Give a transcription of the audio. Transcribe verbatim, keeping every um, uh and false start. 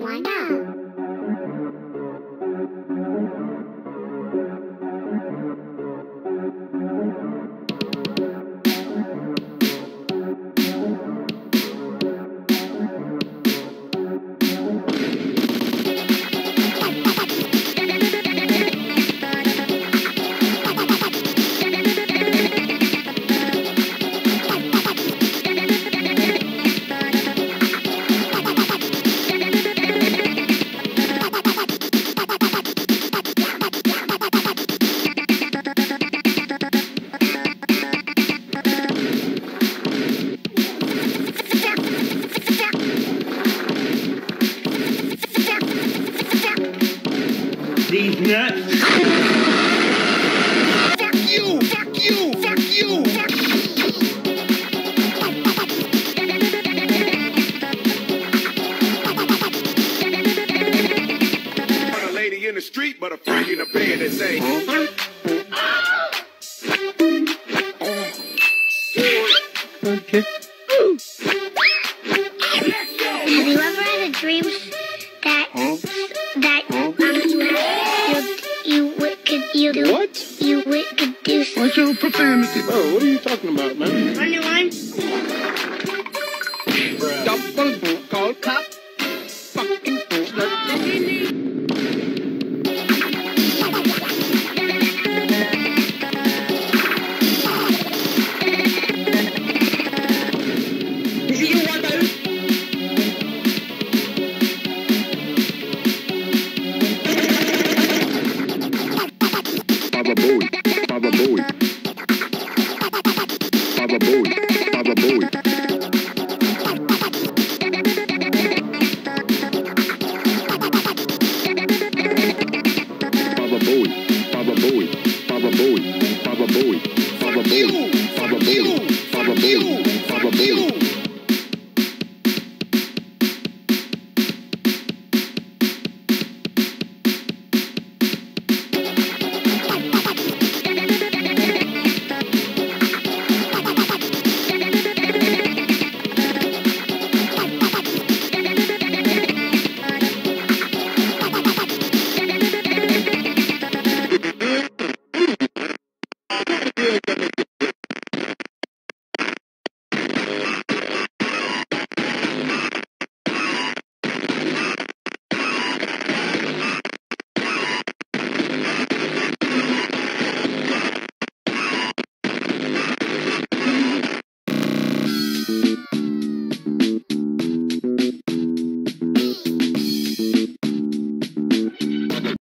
why not? These nuts. Fuck you! Fuck you! Fuck you! A lady in the street, but a freak in the bed that say. Okay. Have you ever had a dream that that um, you you would could you do What? you would could do something? What's your profanity? Bro, what are you talking about, man? On your line? Double call cop. Fucking slut. Bababoey, bababoey, bababoey, bababoey. Bababoey, bababoey, bababoey, bababoey, bababoey, bababoey, bababoey, bababoey.